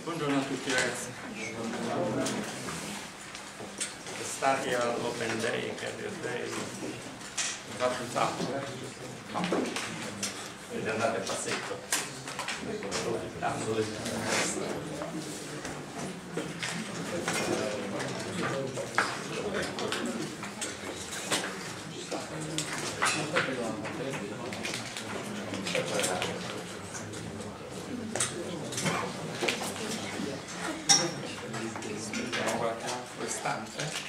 Buongiorno a tutti ragazzi. Stati all'Open Day, Career Day, fatto un sacco. Vedete, andate a passetto. Approfittando del vediamo qualche altro istante.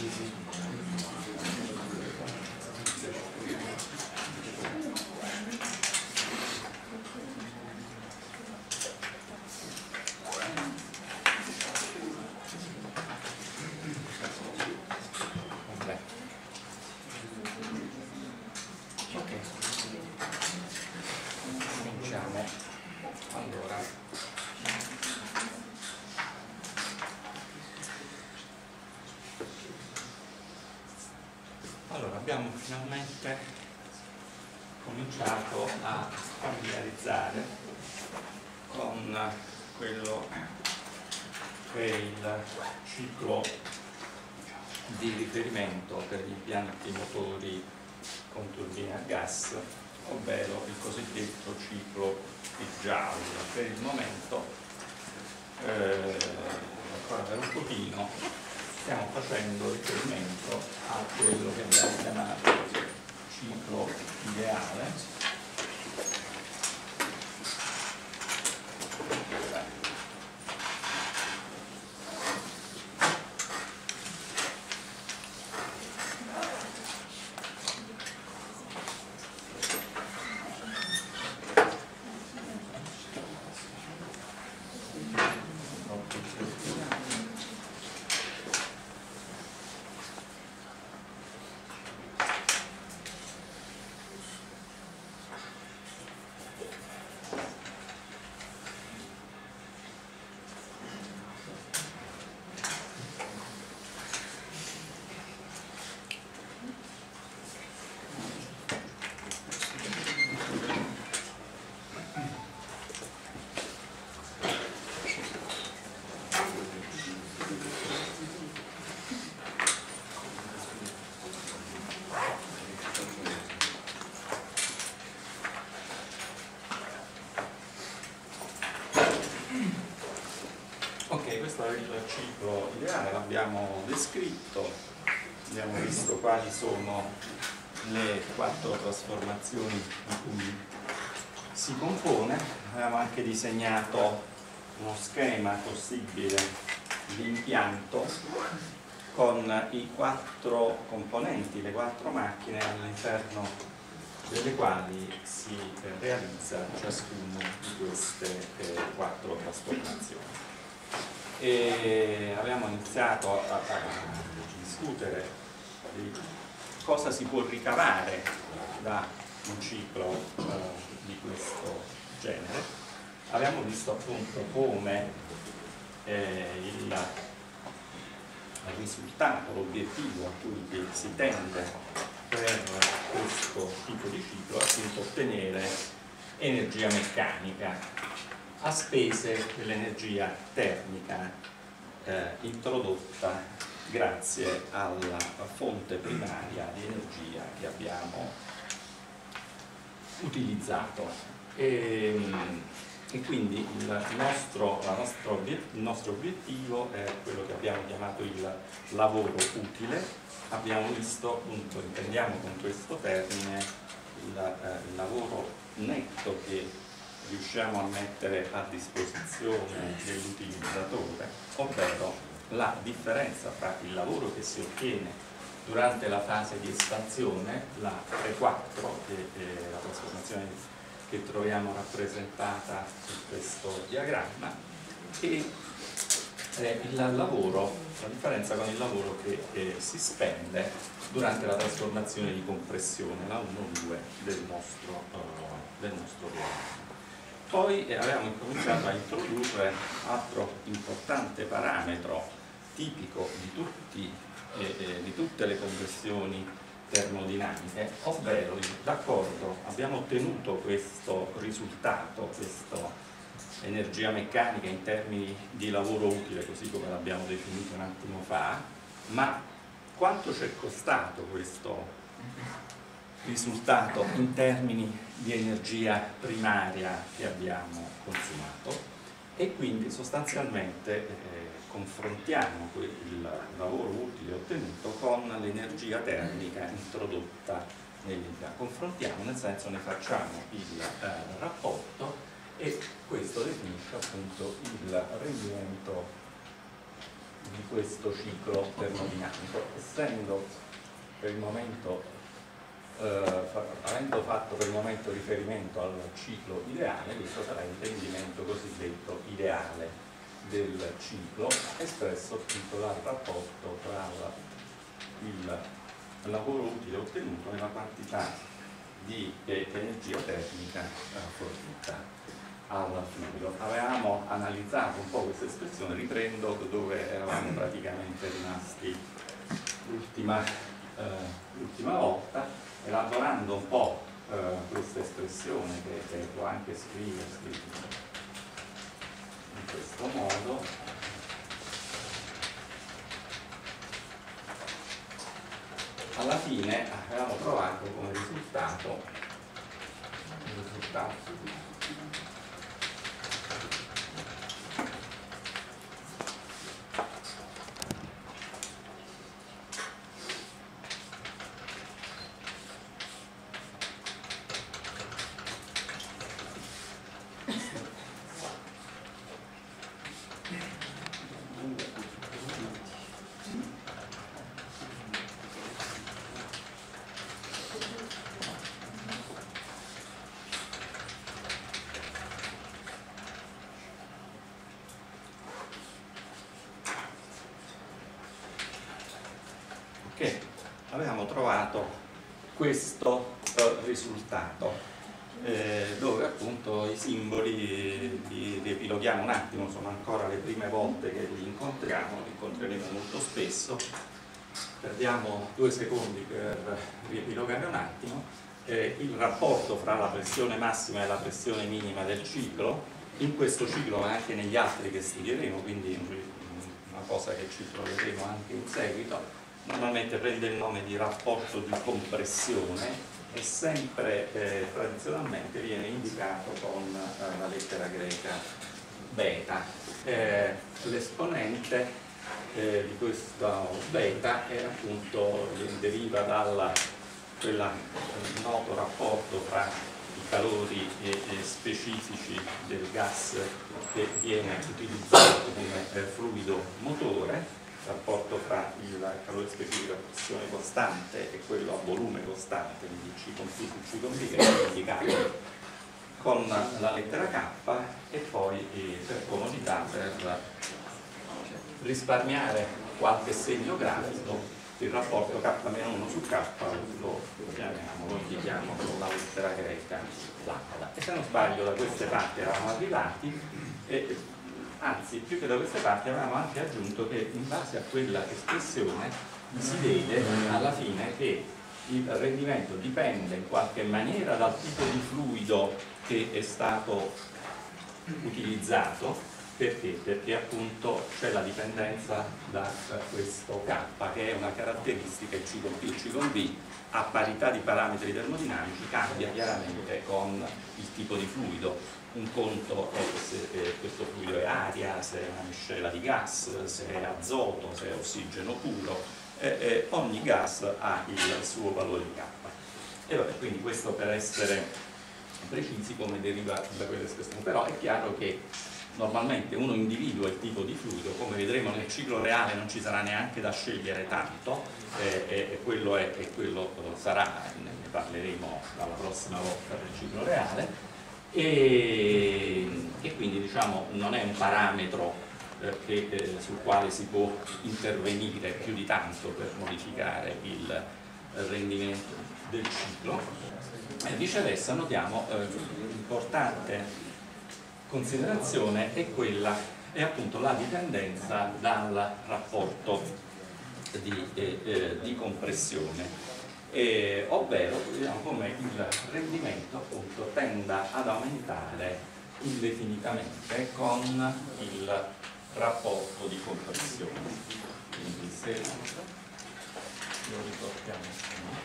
Allora, abbiamo finalmente cominciato a familiarizzare con quello che è il ciclo di riferimento per gli impianti motori con turbine a gas, ovvero il cosiddetto ciclo di Joule. Per il momento, ancora per un pochino, stiamo facendo riferimento a quello che abbiamo chiamato ciclo ideale. Questo è il ciclo ideale, l'abbiamo descritto, abbiamo visto quali sono le 4 trasformazioni di cui si compone, abbiamo anche disegnato uno schema possibile di impianto con i 4 componenti, le 4 macchine all'interno delle quali si realizza ciascuna di queste 4 trasformazioni. E abbiamo iniziato a discutere di cosa si può ricavare da un ciclo di questo genere. Abbiamo visto appunto come il risultato, l'obiettivo a cui si tende per questo tipo di ciclo è appunto ottenere energia meccanica a spese dell'energia termica introdotta grazie alla fonte primaria di energia che abbiamo utilizzato. E quindi il nostro obiettivo è quello che abbiamo chiamato il lavoro utile. Abbiamo visto appunto, intendiamo con questo termine il lavoro netto che riusciamo a mettere a disposizione dell'utilizzatore, ovvero la differenza tra il lavoro che si ottiene durante la fase di espansione, la T4, che è la trasformazione che troviamo rappresentata su questo diagramma, e la differenza con il lavoro che si spende durante la trasformazione di compressione, la 1-2 del nostro diagramma. Poi abbiamo cominciato a introdurre altro importante parametro tipico di tutte le compressioni termodinamiche, ovvero d'accordo, abbiamo ottenuto questo risultato, questo energia meccanica in termini di lavoro utile, così come l'abbiamo definito un attimo fa, ma quanto ci è costato questo risultato in termini di energia primaria che abbiamo consumato, e quindi sostanzialmente confrontiamo il lavoro utile ottenuto con l'energia termica introdotta nell'impianto. Confrontiamo nel senso ne facciamo il rapporto, e questo definisce appunto il rendimento di questo ciclo termodinamico, essendo per il momento avendo fatto per il momento riferimento al ciclo ideale, questo sarà il rendimento cosiddetto ideale del ciclo, espresso appunto dal rapporto tra il lavoro utile ottenuto nella quantità di energia termica fornita al fluido. Avevamo analizzato un po' questa espressione, riprendo dove eravamo praticamente rimasti l'ultima volta, elaborando un po' questa espressione che può anche scriversi in questo modo. Alla fine avevamo trovato come risultato che avevamo trovato questo risultato, dove appunto i simboli li riepiloghiamo un attimo, sono ancora le prime volte che li incontreremo molto spesso, perdiamo 2 secondi per riepilogare un attimo. Il rapporto fra la pressione massima e la pressione minima del ciclo, in questo ciclo ma anche negli altri che studieremo, quindi una cosa che ci troveremo anche in seguito, normalmente prende il nome di rapporto di compressione e sempre tradizionalmente viene indicato con la lettera greca beta. L'esponente di questo beta è appunto, deriva da quel noto rapporto fra i calori specifici del gas che viene utilizzato come fluido motore, rapporto fra il calore specifico a pressione costante e quello a volume costante, quindi C con P su C con V, che è indicato con la lettera K, e poi per comodità, per risparmiare qualche segno grafico, il rapporto K-1 su K lo indichiamo con la lettera greca lambda. E se non sbaglio da queste parti eravamo arrivati, anzi più che da queste parti avevamo anche aggiunto che in base a quella espressione si vede alla fine che il rendimento dipende in qualche maniera dal tipo di fluido che è stato utilizzato. Perché? Perché appunto c'è la dipendenza da questo K, che è una caratteristica, il C con P, il C con V, a parità di parametri termodinamici cambia chiaramente con il tipo di fluido. Un conto è se questo fluido è aria, se è una miscela di gas, se è azoto, se è ossigeno puro, ogni gas ha il suo valore di K. E vabbè, quindi questo per essere precisi come deriva da quell'espressione. Però è chiaro che normalmente uno individua il tipo di fluido, come vedremo nel ciclo reale non ci sarà neanche da scegliere tanto, quello è e quello sarà, ne parleremo dalla prossima volta del ciclo reale, e quindi diciamo non è un parametro sul quale si può intervenire più di tanto per modificare il rendimento del ciclo. Viceversa notiamo importante considerazione è appunto la dipendenza dal rapporto di compressione, ovvero vediamo come il rendimento appunto tenda ad aumentare indefinitamente con il rapporto di compressione. Quindi se lo riportiamo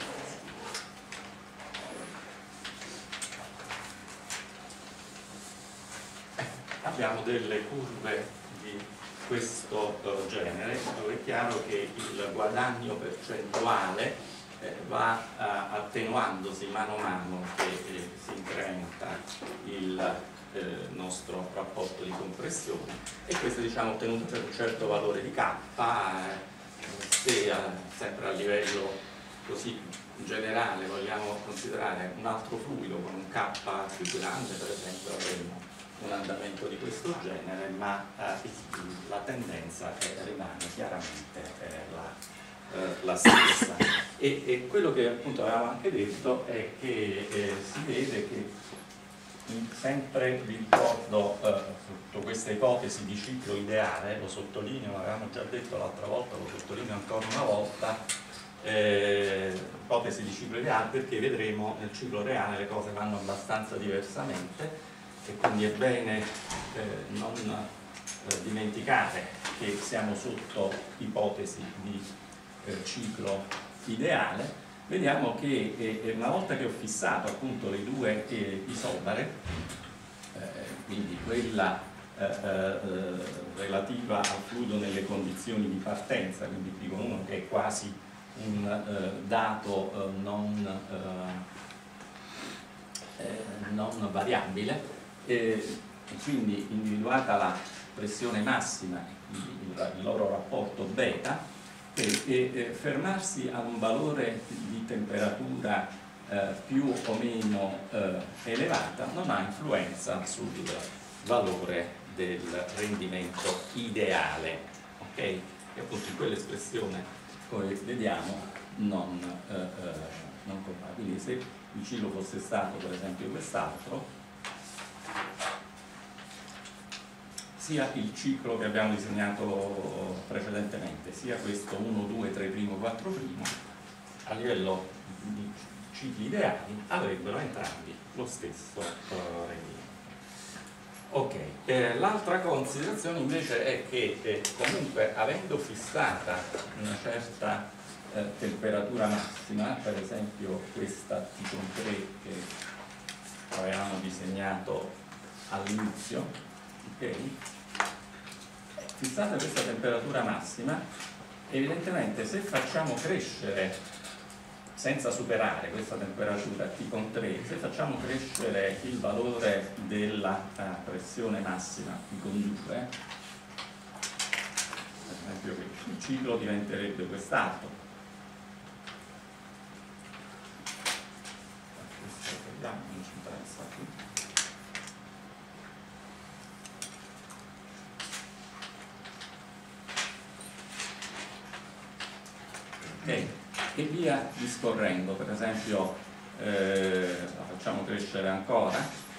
abbiamo delle curve di questo genere, dove è chiaro che il guadagno percentuale va attenuandosi mano a mano che si incrementa il nostro rapporto di compressione, e questo diciamo ottenuto per un certo valore di K, se sempre a livello così generale vogliamo considerare un altro fluido con un K più grande, per esempio avremo un andamento di questo genere, ma la tendenza rimane chiaramente la stessa. E quello che appunto avevamo anche detto è che si vede che sempre vi ricordo sotto questa ipotesi di ciclo ideale, lo sottolineo, l'avevamo già detto l'altra volta, lo sottolineo ancora una volta, ipotesi di ciclo ideale, perché vedremo nel ciclo reale le cose vanno abbastanza diversamente, e quindi è bene non dimenticare che siamo sotto ipotesi di ciclo ideale. Vediamo che una volta che ho fissato appunto le due isobare, quindi quella relativa al fluido nelle condizioni di partenza, quindi P con 1 che è quasi un dato non variabile, e quindi individuata la pressione massima, il loro rapporto beta, e fermarsi a un valore di temperatura più o meno elevata non ha influenza sul valore del rendimento ideale, ok? E appunto in quell'espressione, come vediamo, non compare. Quindi se il ciclo fosse stato per esempio quest'altro, sia il ciclo che abbiamo disegnato precedentemente, sia questo 1, 2, 3', 4', a livello di cicli ideali avrebbero entrambi lo stesso rendimento. Ok, l'altra considerazione invece è che comunque avendo fissata una certa temperatura massima, per esempio questa T3 che avevamo disegnato all'inizio, ok? Fissata questa temperatura massima, evidentemente se facciamo crescere, senza superare questa temperatura T con 3, se facciamo crescere il valore della pressione massima T con 2, per esempio il ciclo diventerebbe quest'altro. Questo vediamo, non ci interessa più. Ok, e via discorrendo, per esempio la facciamo crescere ancora,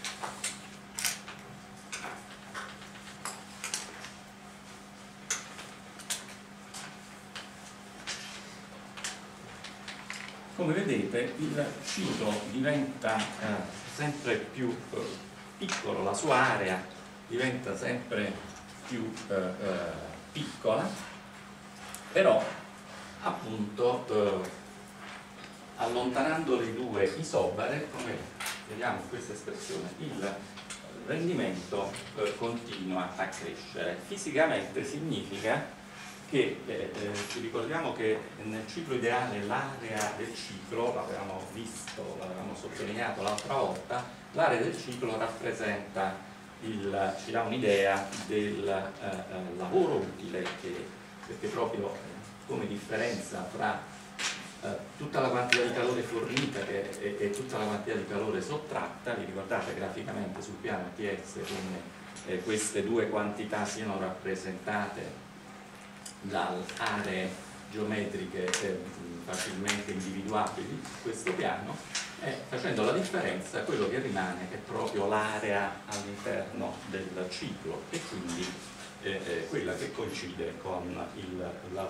come vedete il ciclo diventa sempre più piccolo, la sua area diventa sempre più piccola, però appunto allontanando le due isobare, come vediamo in questa espressione, il rendimento continua a crescere. Fisicamente significa che ci ricordiamo che nel ciclo ideale l'area del ciclo, l'avevamo visto, l'avevamo sottolineato l'altra volta, l'area del ciclo rappresenta ci dà un'idea del lavoro utile, perché proprio come differenza tra tutta la quantità di calore fornita e tutta la quantità di calore sottratta. Vi ricordate graficamente sul piano TS come queste due quantità siano rappresentate da aree geometriche facilmente individuabili su questo piano, e facendo la differenza quello che rimane è proprio l'area all'interno del ciclo, e quindi quella che coincide con il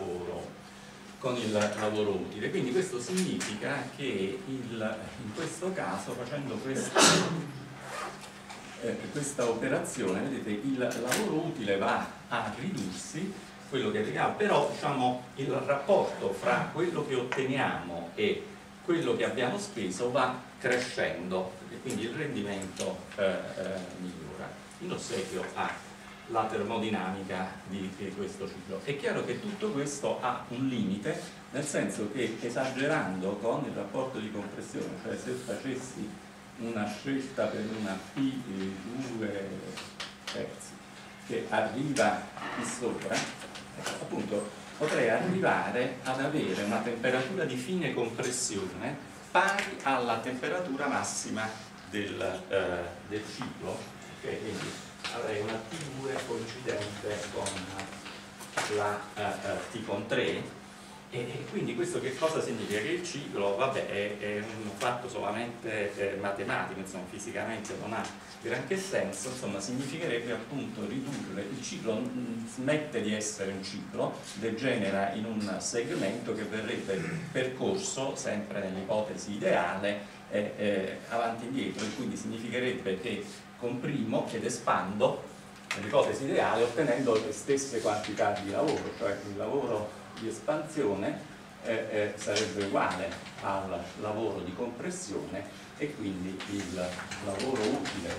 lavoro utile. Quindi questo significa che in questo caso, facendo questa questa operazione, vedete, il lavoro utile va a ridursi, quello che abbiamo, però diciamo il rapporto fra quello che otteniamo e quello che abbiamo speso va crescendo e quindi il rendimento migliora, in ossequio alla termodinamica di questo ciclo. È chiaro che tutto questo ha un limite, nel senso che esagerando con il rapporto di compressione, cioè se facessi una scelta per una P2 terzi che arriva qui sopra, appunto potrei arrivare ad avere una temperatura di fine compressione pari alla temperatura massima del ciclo, okay? Quindi avrei una T2 coincidente con la T con 3 e quindi questo che cosa significa? Che il ciclo, vabbè, è un fatto solamente matematico, insomma fisicamente non ha granché senso, insomma significherebbe appunto ridurre, il ciclo smette di essere un ciclo, degenera in un segmento che verrebbe percorso sempre nell'ipotesi ideale avanti e indietro, e quindi significherebbe che comprimo ed espando nell'ipotesi ideale ottenendo le stesse quantità di lavoro, cioè il lavoro di espansione sarebbe uguale al lavoro di compressione e quindi il lavoro utile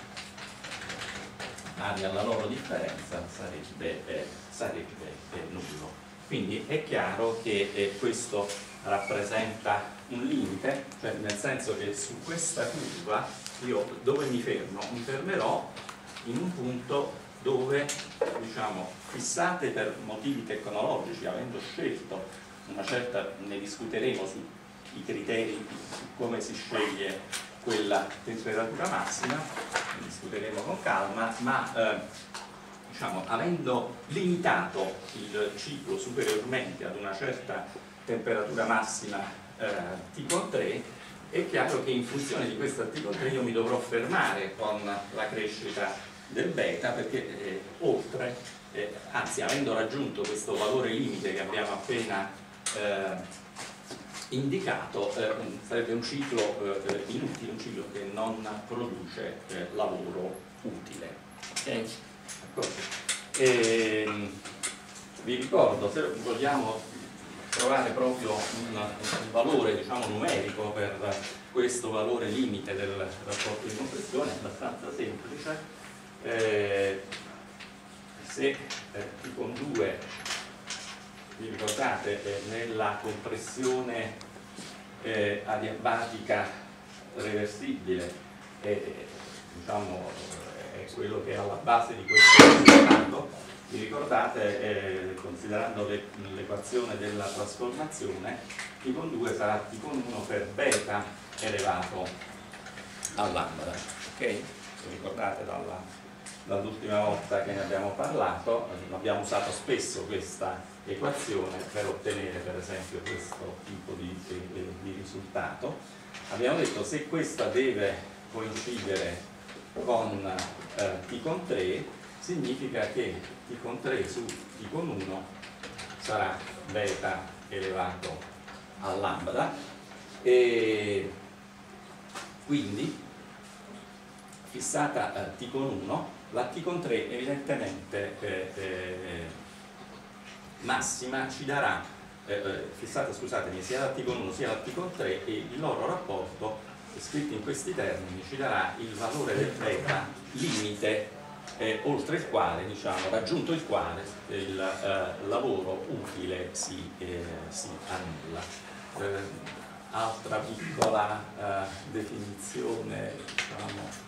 pari alla loro differenza sarebbe nullo. Quindi è chiaro che questo rappresenta un limite, cioè nel senso che su questa curva io dove mi fermo? Mi fermerò in un punto dove, diciamo, fissate per motivi tecnologici, avendo scelto una certa, ne discuteremo sui criteri, su come si sceglie quella temperatura massima, ne discuteremo con calma, ma diciamo, avendo limitato il ciclo superiormente ad una certa temperatura massima T con 3, è chiaro che in funzione di questa T con 3 io mi dovrò fermare con la crescita del beta, perché oltre, anzi avendo raggiunto questo valore limite che abbiamo appena indicato, sarebbe un ciclo inutile, un ciclo che non produce lavoro utile. Okay? Vi ricordo, se vogliamo trovare proprio un valore, diciamo, numerico per questo valore limite del rapporto di compressione, è abbastanza semplice. Se T con 2, vi ricordate, nella compressione adiabatica reversibile diciamo, è quello che è alla base di questo risultato, vi ricordate, considerando l'equazione della trasformazione, T con 2 sarà T con 1 per beta elevato a lambda, ok? Vi ricordate dall'ultima volta che ne abbiamo parlato, abbiamo usato spesso questa equazione per ottenere per esempio questo tipo di risultato. Abbiamo detto se questa deve coincidere con T con 3, significa che T con 3 su T con 1 sarà beta elevato a lambda, e quindi fissata T con 1, la T con 3 evidentemente massima ci darà, fissata, scusatemi, sia la T con 1 sia la T con 3, e il loro rapporto, scritto in questi termini, ci darà il valore del beta limite oltre il quale, diciamo, raggiunto il quale il lavoro utile si annulla. Altra piccola definizione, diciamo,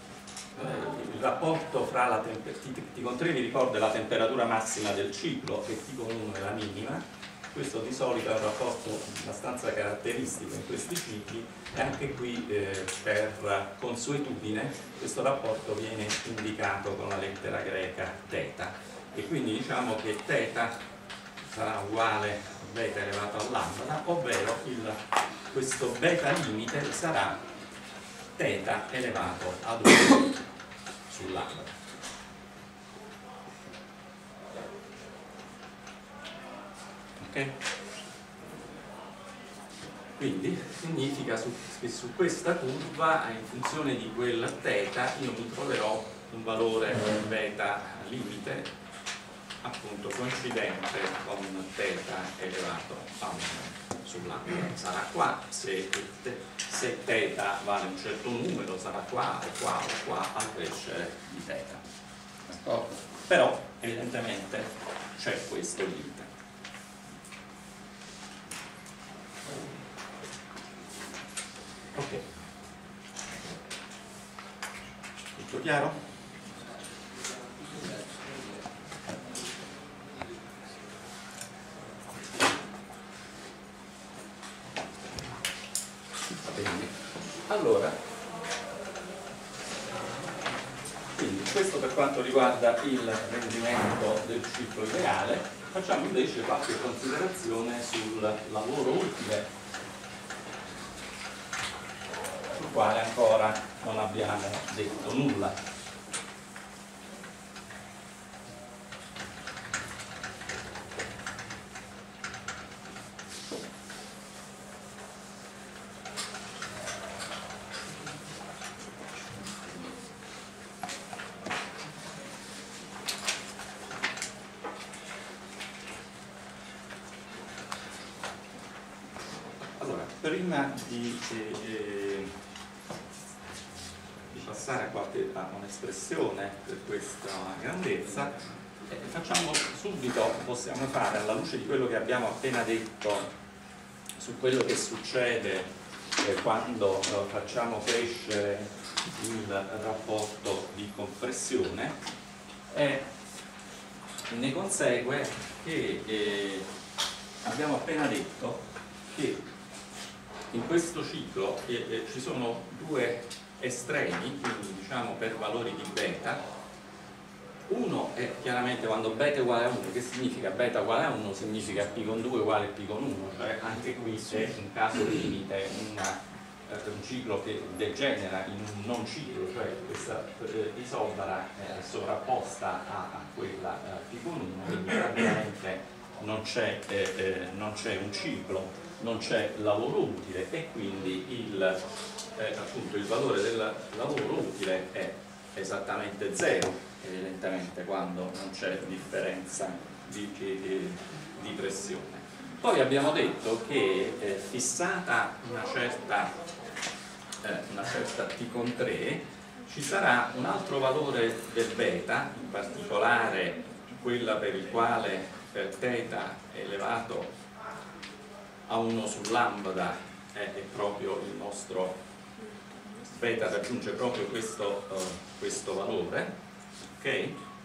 il rapporto fra la T con 3, vi ricordo, è la temperatura massima del ciclo e T con 1 è la minima. Questo di solito è un rapporto abbastanza caratteristico in questi cicli, e anche qui per consuetudine questo rapporto viene indicato con la lettera greca θ, e quindi diciamo che θ sarà uguale a beta elevato a lambda, ovvero questo beta limite sarà θ elevato ad 1 su lambda. Ok? Quindi significa che su questa curva, in funzione di quel θ, io mi troverò un valore beta limite, appunto coincidente con θ elevato a 1 sull'angolo. Sarà qua, se θ vale un certo numero, sarà qua o qua al crescere di θ. D'accordo? Però evidentemente c'è questo limite. Ok. Tutto chiaro? Bene. Allora, quindi questo per quanto riguarda il rendimento del ciclo ideale. Facciamo invece qualche considerazione sul lavoro utile, sul quale ancora non abbiamo detto nulla. Allora, prima di passare a un'espressione per questa grandezza, possiamo fare, alla luce di quello che abbiamo appena detto su quello che succede quando facciamo crescere il rapporto di compressione, ne consegue che abbiamo appena detto che in questo ciclo ci sono due estremi, quindi diciamo per valori di beta. Uno è chiaramente quando beta è uguale a 1, che significa beta uguale a 1, significa π con 2 uguale π con 1, cioè anche qui è un caso limite, un ciclo che degenera in un non ciclo, cioè questa isobara è sovrapposta a quella π con 1, quindi praticamente non c'è un ciclo, non c'è lavoro utile, e quindi appunto il valore del lavoro utile è esattamente 0, evidentemente, quando non c'è differenza di pressione. Poi abbiamo detto che fissata una certa T con 3, ci sarà un altro valore del beta, in particolare quella per il quale per θ è elevato a 1 su lambda è proprio il nostro beta, raggiunge proprio questo valore, ok?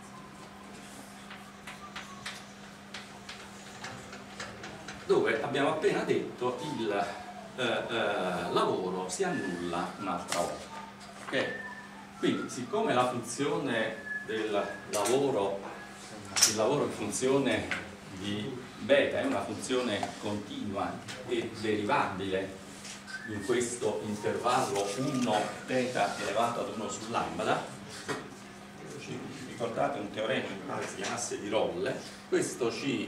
Dove abbiamo appena detto il lavoro si annulla un'altra volta, ok? Quindi, siccome la funzione del lavoro, il lavoro in funzione di beta è una funzione continua e derivabile in questo intervallo 1 θ elevato ad 1 su lambda, ricordate un teorema che pare si chiamasse di Rolle, questo ci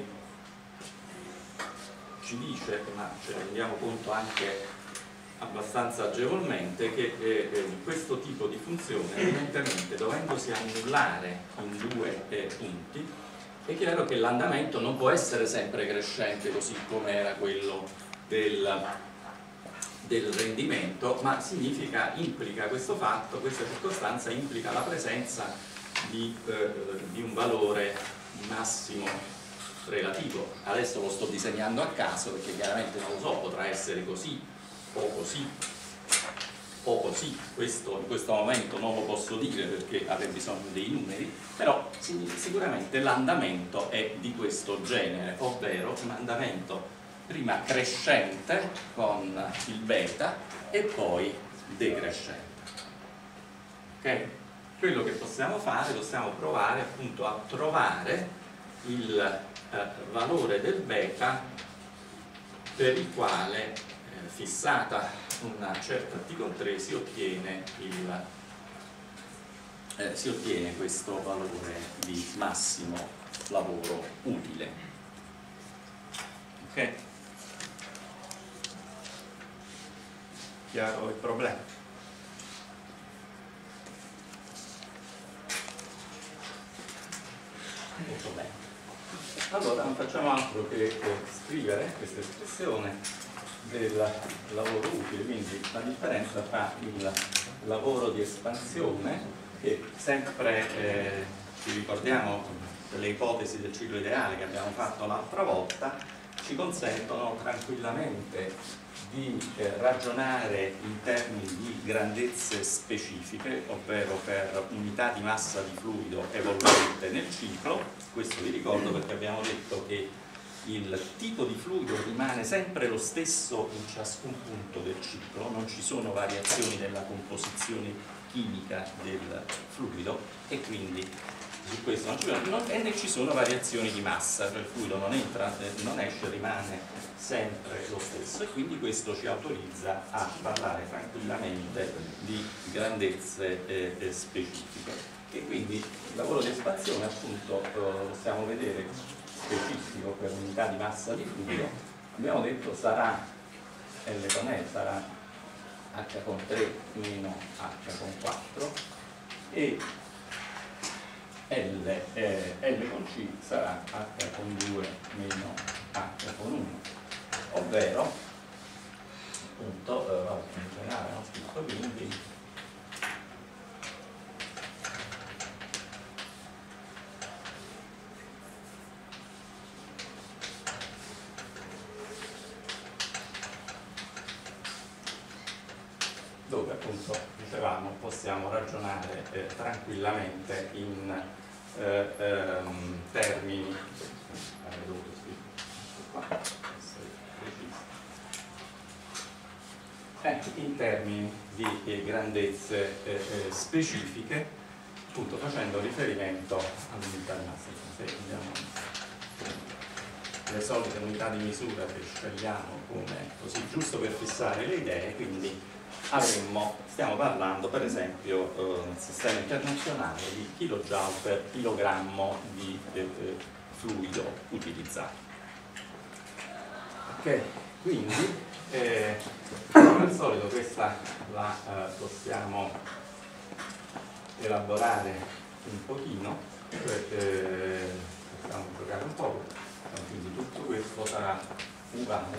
dice, ma ce ne rendiamo conto anche abbastanza agevolmente, che questo tipo di funzione, evidentemente dovendosi annullare in due punti, è chiaro che l'andamento non può essere sempre crescente, così come era quello del rendimento, ma implica questo fatto, questa circostanza implica la presenza di un valore massimo relativo. Adesso lo sto disegnando a caso perché chiaramente non lo so, potrà essere così o così o così, questo in questo momento non lo posso dire perché avrei bisogno dei numeri, però sicuramente l'andamento è di questo genere, ovvero un andamento prima crescente con il beta e poi decrescente. Ok? Quello che possiamo provare appunto a trovare il valore del beta per il quale fissata una certa T con 3 si ottiene questo valore di massimo lavoro utile. Ok? chiaro il problema? Molto bene. Allora non facciamo altro che scrivere questa espressione del lavoro utile, quindi la differenza tra il lavoro di espansione, che sempre ci ricordiamo delle ipotesi del ciclo ideale che abbiamo fatto l'altra volta, ci consentono tranquillamente di ragionare in termini di grandezze specifiche, ovvero per unità di massa di fluido evolvente nel ciclo. Questo vi ricordo perché abbiamo detto che il tipo di fluido rimane sempre lo stesso in ciascun punto del ciclo, non ci sono variazioni nella composizione chimica del fluido e quindi su questo e né ci sono variazioni di massa, cioè il fluido non entra, non esce, rimane sempre lo stesso, e quindi questo ci autorizza a parlare tranquillamente di grandezze specifiche. E quindi il lavoro di espansione, appunto, possiamo vedere specifico per unità di massa di fluido, abbiamo detto sarà L con E sarà H con 3 meno H con 4 e L con C sarà H con 2 meno H con 1, ovvero appunto in generale ho scritto quindi dove appunto dicevamo possiamo ragionare tranquillamente in termini in termini di grandezze specifiche, appunto facendo riferimento all'unità di massa. Se abbiamo le solite unità di misura che scegliamo come così giusto per fissare le idee, quindi stiamo parlando per esempio nel sistema internazionale di kilojoule per chilogrammo di fluido utilizzato. Ok, quindi come al solito questa la possiamo elaborare un pochino, possiamo giocare un po', quindi tutto questo sarà uguale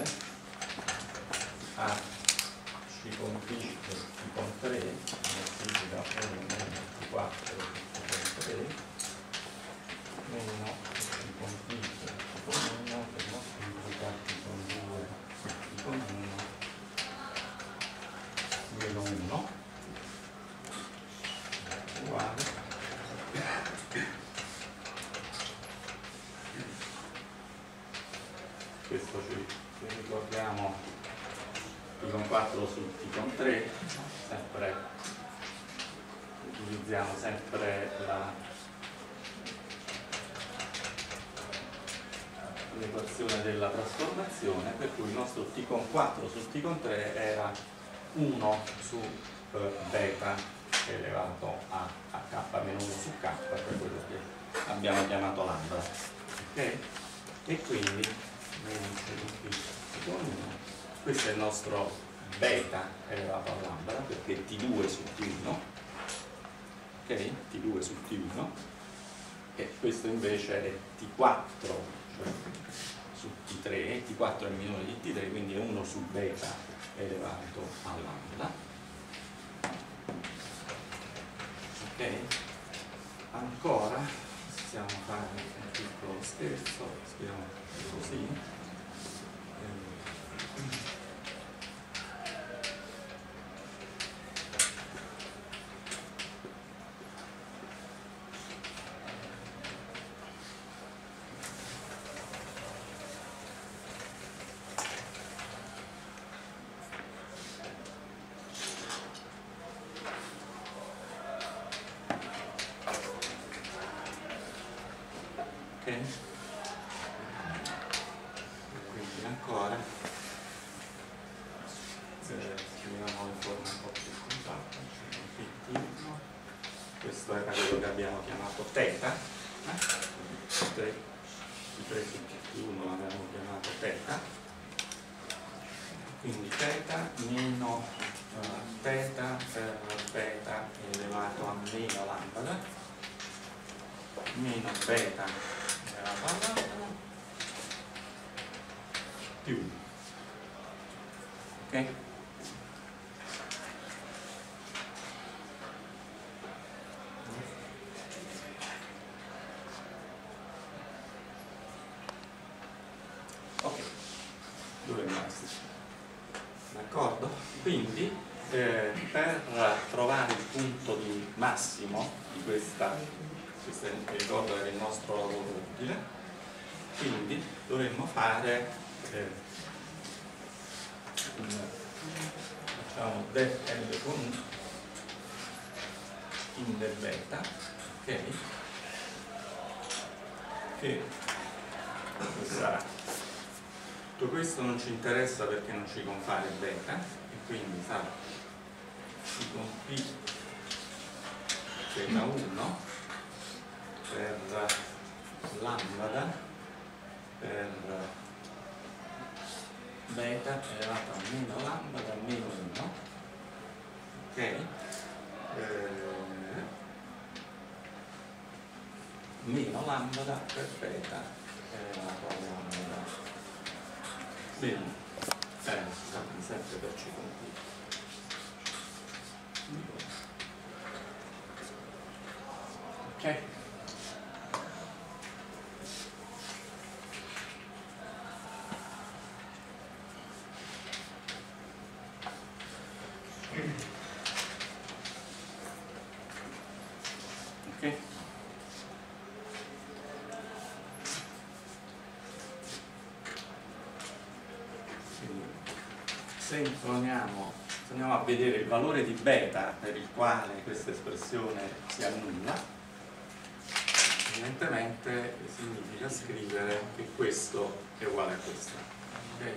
a C con P, C con 3, significa 1 meno C4 con 3, meno C con P, C con 1, che moltiplica C con 2, C con 1, meno 1, uguale. Questo ci ricordiamo T con 4 su T con 3, sempre utilizziamo sempre l'equazione della trasformazione, per cui il nostro T con 4 su T con 3 era 1 su beta elevato a K meno 1 su K, per quello che abbiamo chiamato lambda. Ok? E quindi meno C con 1. Questo è il nostro beta elevato a lambda, perché T2 su T1, ok? T2 su T1, e questo invece è T4 cioè su T3, T4 è minore di T3, quindi è 1 su beta elevato a lambda. Ok? Ancora possiamo fare un piccolo scherzo, scriviamo così. Quindi ancora scriviamo in forma un po' più compatta, questo era quello che abbiamo chiamato θ, T3 su T1 l'abbiamo chiamato θ, quindi θ meno Theta per beta elevato a meno lambda meno beta elevato a lambda più, ok? Ok, dovremmo essere d'accordo? Quindi per trovare il punto di massimo di questa, ricordo era il nostro lavoro utile, quindi dovremmo fare facciamo del L con in del beta, ok? Che sarà tutto questo non ci interessa perché non ci compare beta e quindi sarà I con P beta 1 per lambda per beta elevato a meno lambda a meno 1, ok? Meno lambda per beta elevato a lambda meno scusate, sempre per C con P. Ok? Ok? Quindi, se andiamo a vedere il valore di beta per il quale questa espressione si annulla, evidentemente significa scrivere che questo è uguale a questo. Ok?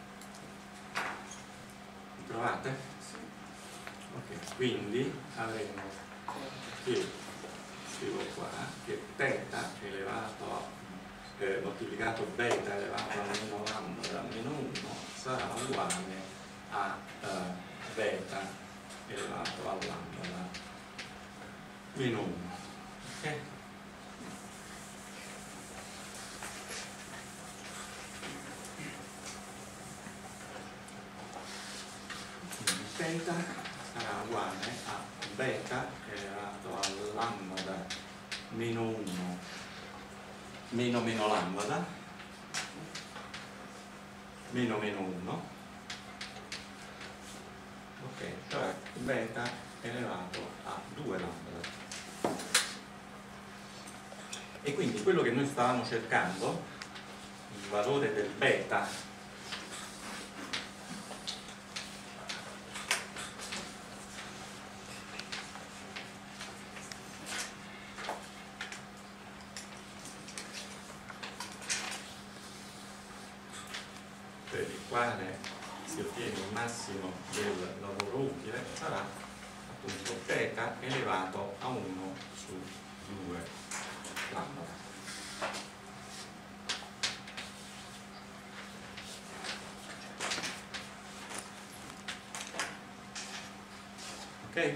Mi trovate? Ok, quindi avremo che, scrivo qua, che θ elevato a moltiplicato beta elevato a meno lambda a meno 1 sarà uguale a beta elevato a lambda meno 1. Ok? Quindi θ sarà uguale a beta elevato a lambda meno 1 meno meno lambda meno meno 1, ok, cioè beta elevato a 2 lambda. E quindi quello che noi stavamo cercando, il valore del beta per il quale si ottiene il massimo del lavoro utile sarà appunto θ elevato a 1 su 2 lambda. Ok?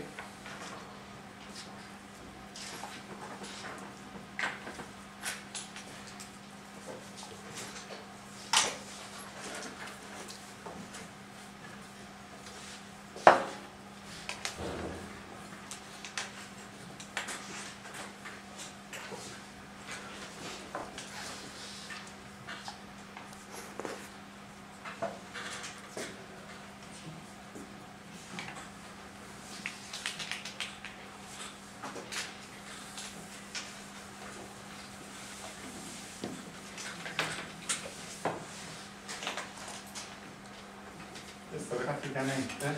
Praticamente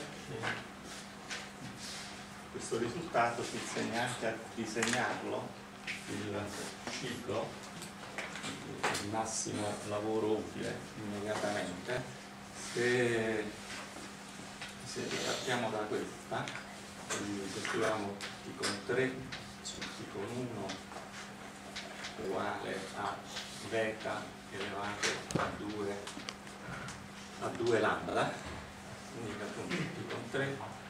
questo risultato si insegna anche a disegnarlo il ciclo, il massimo lavoro utile immediatamente. Se ripartiamo da questa, quindi se scriviamo t con 3 su t con 1 uguale a beta elevato a 2 lambda, quindi appunto t con 3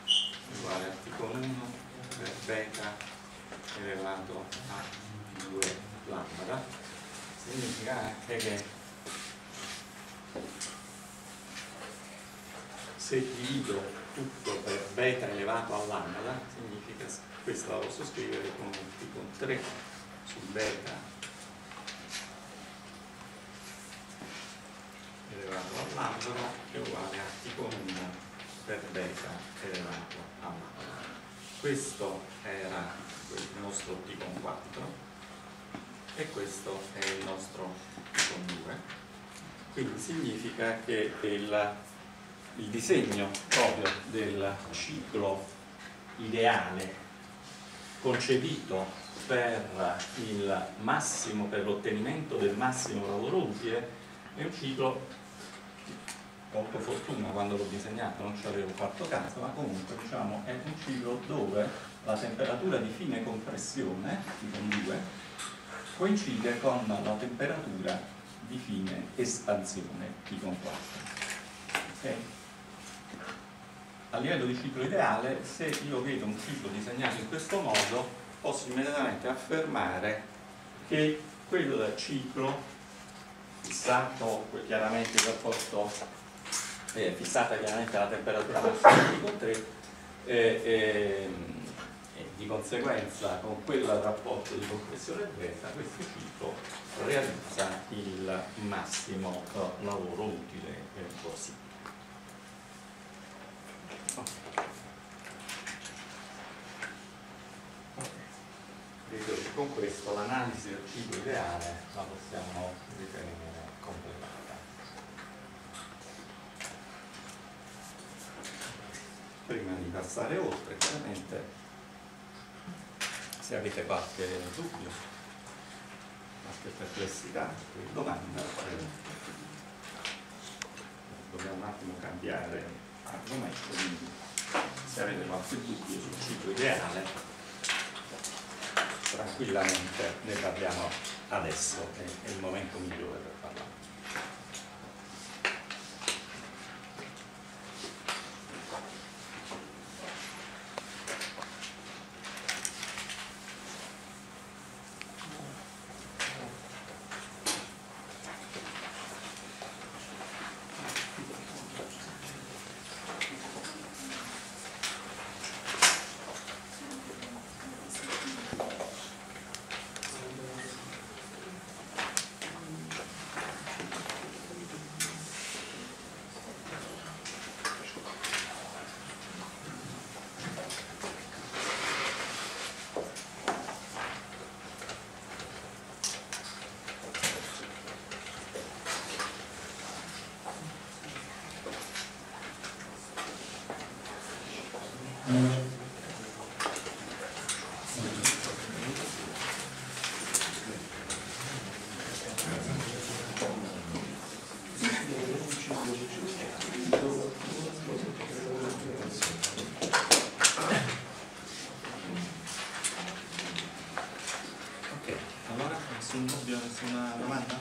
uguale a T con 1 per beta elevato a 2 lambda. Significa anche che se divido tutto per beta elevato a lambda, significa questa la posso scrivere come T con 3 su beta elevato a lambda è uguale a T con 1 per beta elevato a lambda. Questo era il nostro T con 4 e questo è il nostro T con 2. Quindi significa che il disegno proprio del ciclo ideale concepito per l'ottenimento del massimo lavoro utile è un ciclo, molto fortuna quando l'ho disegnato non ci avevo fatto caso, ma comunque diciamo è un ciclo dove la temperatura di fine compressione, T con 2, coincide con la temperatura di fine espansione, T con 4. Okay? A livello di ciclo ideale, se io vedo un ciclo disegnato in questo modo, posso immediatamente affermare che quello del ciclo, fissato chiaramente il rapporto, fissata chiaramente la temperatura massima di con 3, e di conseguenza con quel rapporto di compressione beta, questo ciclo realizza il massimo lavoro utile possibile. Vedo che con questo l'analisi del ciclo ideale la possiamo ritenere completata. Prima di passare oltre, chiaramente, se avete qualche dubbio, qualche perplessità, qualche domanda, dobbiamo un attimo cambiare argomento, quindi se avete qualche dubbio sul ciclo ideale, tranquillamente ne parliamo adesso, è il momento migliore per parlare. Nessuna domanda?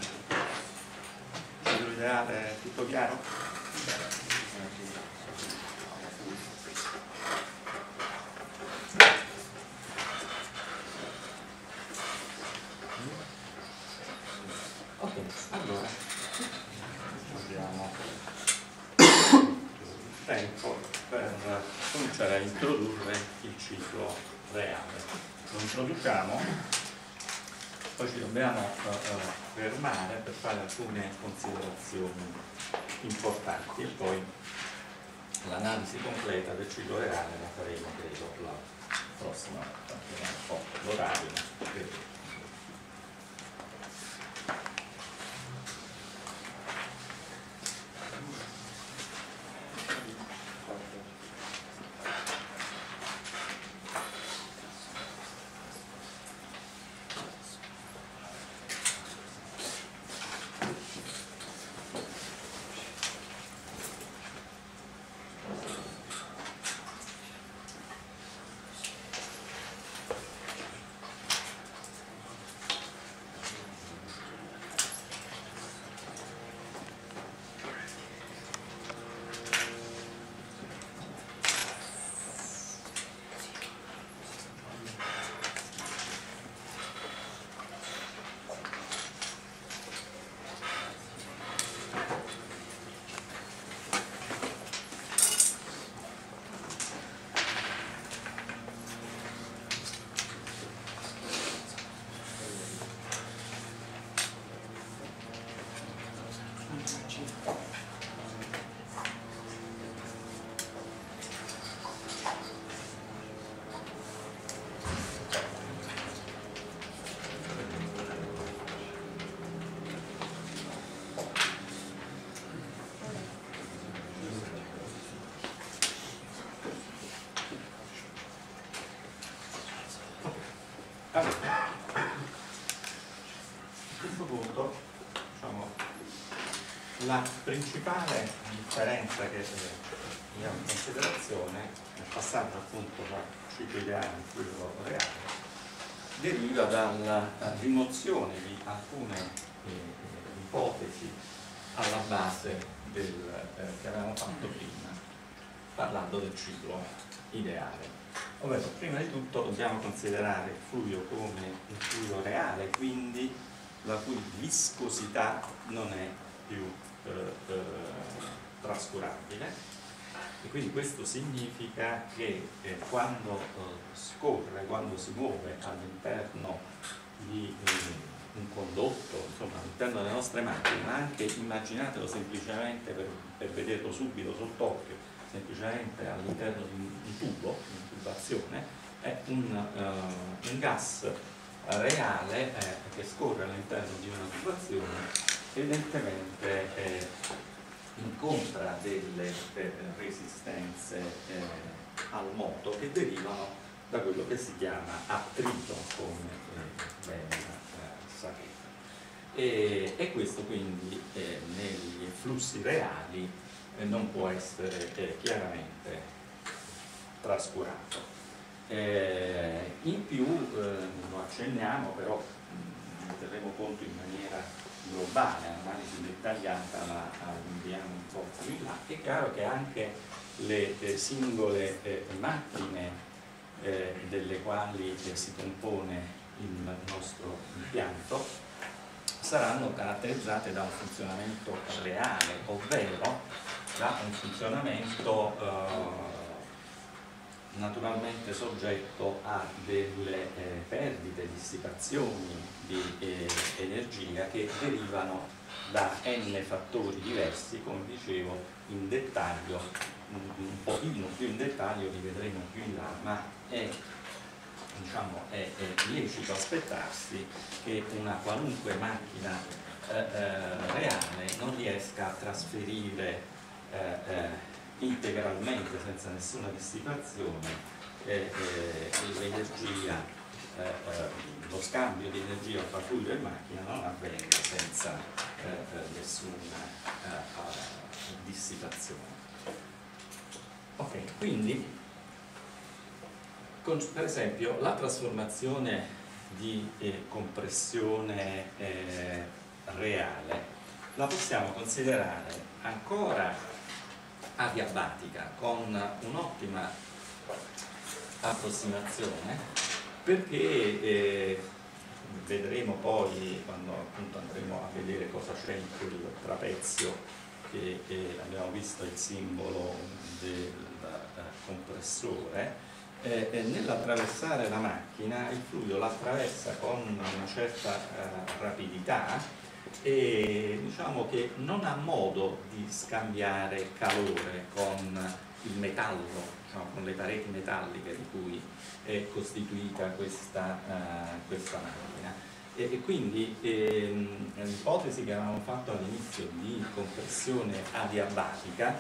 Ciclo ideale, tutto chiaro? Ok, allora abbiamo tempo per cominciare a introdurre il ciclo reale. Lo introduciamo. Poi ci dobbiamo fermare per fare alcune considerazioni importanti e poi l'analisi completa del ciclo reale la faremo, credo, la prossima volta. Vediamo un po' l'orario, credo. La principale differenza che vediamo in considerazione nel passaggio appunto da ciclo ideale al fluido reale deriva dalla rimozione di alcune ipotesi alla base che avevamo fatto prima, parlando del ciclo ideale. Ovvero, prima di tutto dobbiamo considerare il fluido come un fluido reale, quindi la cui viscosità non è più trascurabile, e quindi questo significa che quando scorre, quando si muove all'interno di un condotto, insomma all'interno delle nostre macchine, ma anche immaginatelo semplicemente per vederlo subito sott'occhio, semplicemente all'interno di un tubo, un'intubazione, è un gas reale che scorre all'interno di una tubazione, evidentemente incontra delle resistenze al moto che derivano da quello che si chiama attrito, come ben sapete. E questo quindi negli flussi reali non può essere chiaramente trascurato. In più, lo accenniamo, però ne terremo conto in maniera globale, l'analisi dettagliata la andiamo un po' più in là. È chiaro che anche le singole macchine delle quali si compone il nostro impianto saranno caratterizzate da un funzionamento reale, ovvero da un funzionamento naturalmente soggetto a delle perdite, dissipazioni di energia che derivano da n fattori diversi, come dicevo in dettaglio, un pochino più in dettaglio li vedremo più in là, ma è lecito aspettarsi che una qualunque macchina reale non riesca a trasferire integralmente, senza nessuna dissipazione, l'energia, lo scambio di energia tra fluido e macchina non avvenga senza nessuna dissipazione. Ok, quindi per esempio la trasformazione di compressione reale la possiamo considerare ancora adiabatica, con un'ottima approssimazione, perché vedremo poi, quando appunto andremo a vedere cosa c'è in quel trapezio che abbiamo visto il simbolo del compressore, nell'attraversare la macchina il fluido l'attraversa con una certa rapidità, e diciamo che non ha modo di scambiare calore con il metallo, diciamo, con le pareti metalliche di cui è costituita questa macchina. E quindi l'ipotesi che avevamo fatto all'inizio di compressione adiabatica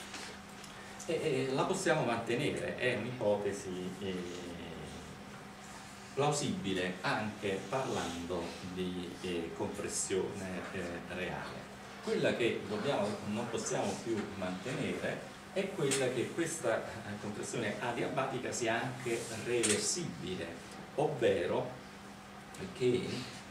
la possiamo mantenere, è un'ipotesi plausibile anche parlando di compressione reale. Quella che non possiamo più mantenere è quella che questa compressione adiabatica sia anche reversibile, ovvero che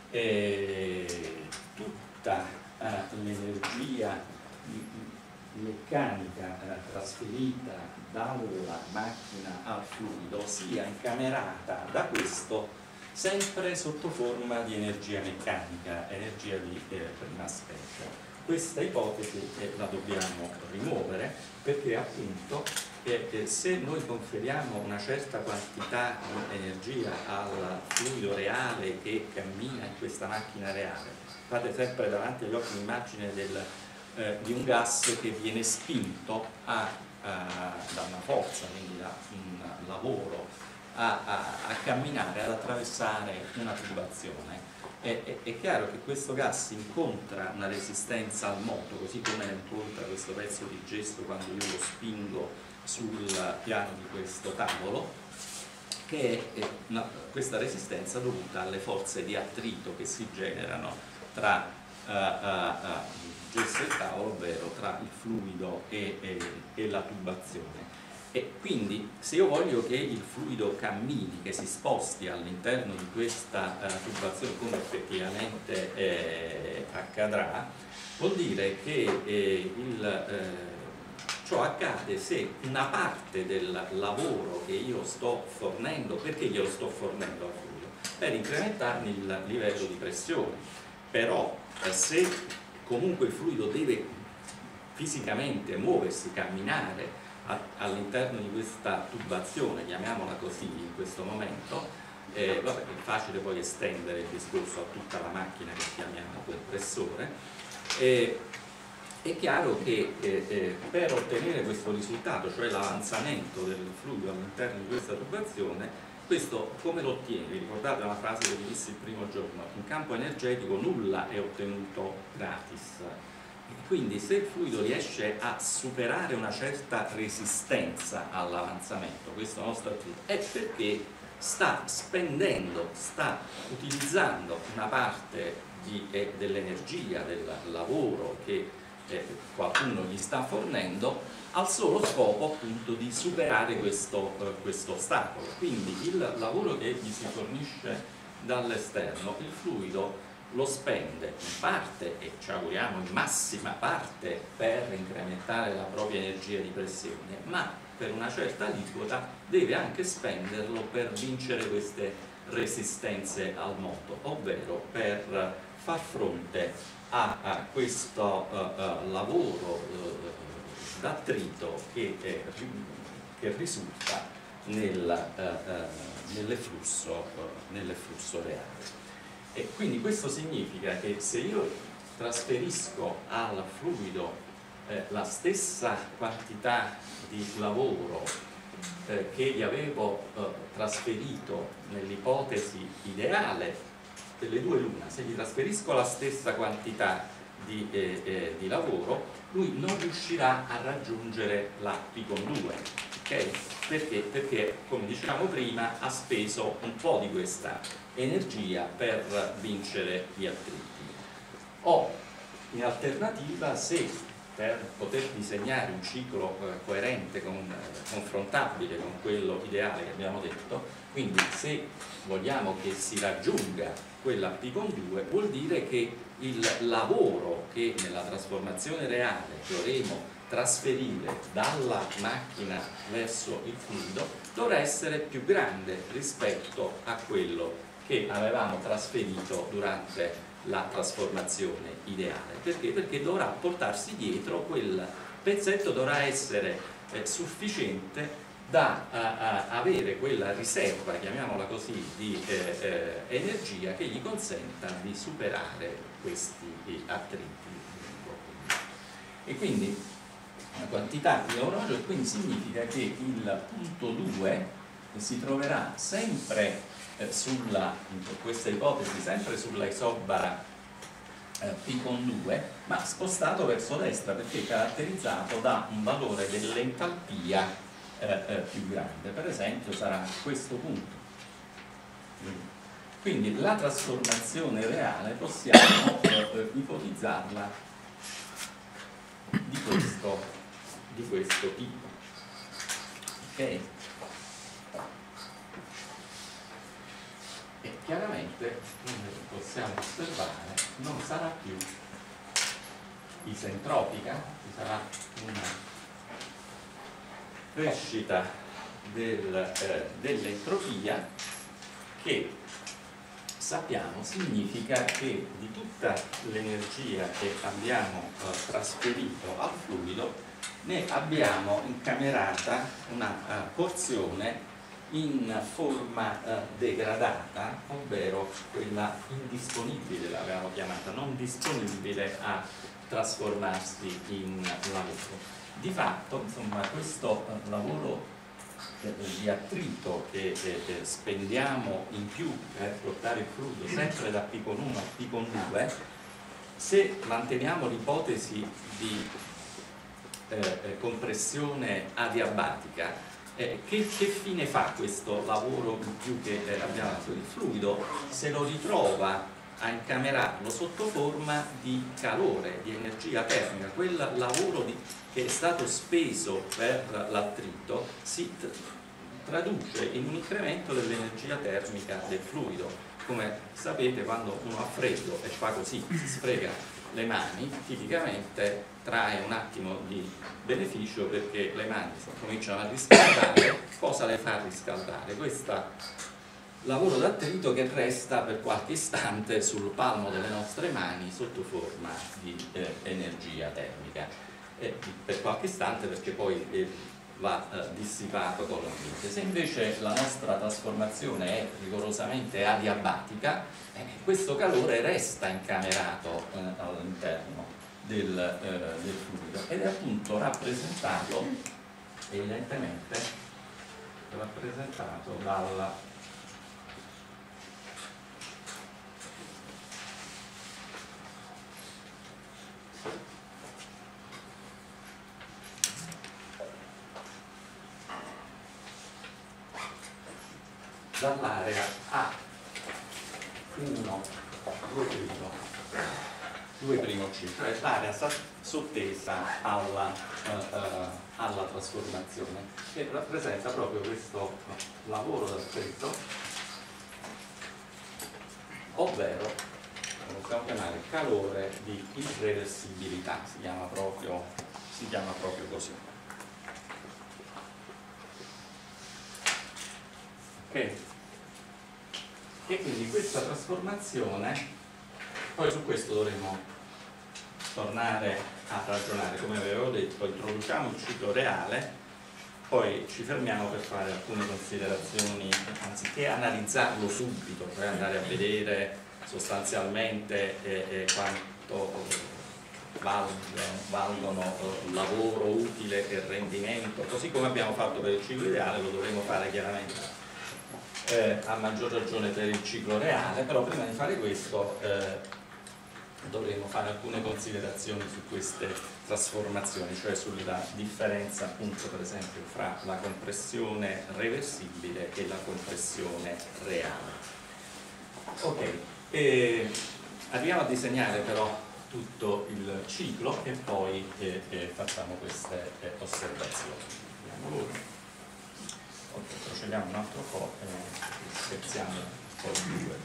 tutta l'energia meccanica trasferita dalla macchina al fluido sia incamerata da questo sempre sotto forma di energia meccanica, energia di prima specie. Questa ipotesi la dobbiamo rimuovere, perché appunto se noi conferiamo una certa quantità di energia al fluido reale che cammina in questa macchina reale, fate sempre davanti agli occhi l'immagine di un gas che viene spinto da una forza, quindi da un lavoro, a camminare, ad attraversare una tubazione. È chiaro che questo gas incontra una resistenza al moto, così come ne incontra questo pezzo di gesso quando io lo spingo sul piano di questo tavolo, che è questa resistenza dovuta alle forze di attrito che si generano tra gesso e tavolo, ovvero tra il fluido e la tubazione. E quindi se io voglio che il fluido cammini, che si sposti all'interno di questa tubazione, come effettivamente accadrà, vuol dire che ciò accade se una parte del lavoro che io sto fornendo, perché glielo sto fornendo al fluido? Per incrementarne il livello di pressione. Però se comunque il fluido deve fisicamente muoversi, camminare all'interno di questa tubazione, chiamiamola così in questo momento, vabbè, è facile poi estendere il discorso a tutta la macchina che chiamiamo compressore. È chiaro che per ottenere questo risultato, cioè l'avanzamento del fluido all'interno di questa tubazione, questo come lo ottiene? Vi ricordate una frase che vi dissi il primo giorno? In campo energetico nulla è ottenuto gratis. Quindi se il fluido riesce a superare una certa resistenza all'avanzamento, questo nostro attività, è perché sta spendendo, sta utilizzando una parte dell'energia, del lavoro che qualcuno gli sta fornendo al solo scopo appunto di superare questo ostacolo. Quindi il lavoro che gli si fornisce dall'esterno, il fluido lo spende in parte, e ci auguriamo in massima parte, per incrementare la propria energia di pressione, ma per una certa aliquota deve anche spenderlo per vincere queste resistenze al moto, ovvero per far fronte a questo lavoro d'attrito che risulta nell'efflusso reale. E quindi questo significa che se io trasferisco al fluido la stessa quantità di lavoro che gli avevo trasferito nell'ipotesi ideale delle due l'una, se gli trasferisco la stessa quantità di lavoro, lui non riuscirà a raggiungere la P con 2, ok? Perché, come dicevamo prima, ha speso un po' di questa energia per vincere gli attriti. O, in alternativa, se per poter disegnare un ciclo coerente, confrontabile con quello ideale che abbiamo detto, quindi se vogliamo che si raggiunga quella P con 2, vuol dire che il lavoro che nella trasformazione reale dovremo trasferire dalla macchina verso il fluido dovrà essere più grande rispetto a quello che avevamo trasferito durante la trasformazione ideale. Perché? Perché dovrà portarsi dietro quel pezzetto, dovrà essere sufficiente da avere quella riserva, chiamiamola così, di energia che gli consenta di superare questi attriti. E quindi la quantità di lavoro maggiore, quindi significa che il punto 2 si troverà sempre in questa ipotesi, sempre sulla isobara P con 2, ma spostato verso destra, perché è caratterizzato da un valore dell'entalpia più grande. Per esempio sarà questo punto. Quindi la trasformazione reale possiamo ipotizzarla di questo tipo. Ok? E chiaramente, come possiamo osservare, non sarà più isentropica, ci sarà una crescita dell'entropia che sappiamo significa che di tutta l'energia che abbiamo trasferito al fluido ne abbiamo incamerata una porzione in forma degradata, ovvero quella indisponibile, l'avevamo chiamata, non disponibile a trasformarsi in lavoro. Di fatto, insomma, questo lavoro di attrito che spendiamo in più per portare il fluido sempre da P con 1 a P con 2, se manteniamo l'ipotesi di compressione adiabatica, che fine fa questo lavoro in più che abbiamo? Il fluido se lo ritrova a incamerarlo sotto forma di calore, di energia termica. Quel lavoro che è stato speso per l'attrito si traduce in un incremento dell'energia termica del fluido. Come sapete, quando uno ha freddo e fa così, si sfrega le mani, tipicamente trae un attimo di beneficio, perché le mani cominciano a riscaldare. Cosa le fa riscaldare? Questo lavoro d'attrito che resta per qualche istante sul palmo delle nostre mani sotto forma di energia termica, per qualche istante, perché poi va dissipato con l'ambiente. Se invece la nostra trasformazione è rigorosamente adiabatica, questo calore resta incamerato all'interno del fluido, ed è appunto rappresentato, evidentemente rappresentato dall'area A1, 2'C, cioè l'area sottesa alla trasformazione, che rappresenta proprio questo lavoro d'attrito, ovvero lo possiamo chiamare calore di irreversibilità, si chiama proprio così. Ok? E quindi questa trasformazione, poi su questo dovremo tornare a ragionare. Come avevo detto, introduciamo il ciclo reale, poi ci fermiamo per fare alcune considerazioni, anziché analizzarlo subito, cioè andare a vedere sostanzialmente quanto valgono lavoro utile e rendimento, così come abbiamo fatto per il ciclo ideale. Lo dovremo fare chiaramente a maggior ragione per il ciclo reale, però prima di fare questo dovremo fare alcune considerazioni su queste trasformazioni, cioè sulla differenza appunto per esempio fra la compressione reversibile e la compressione reale. Ok, arriviamo a disegnare però tutto il ciclo e poi facciamo queste osservazioni. Ok, procediamo un altro po' e spezziamo poi due.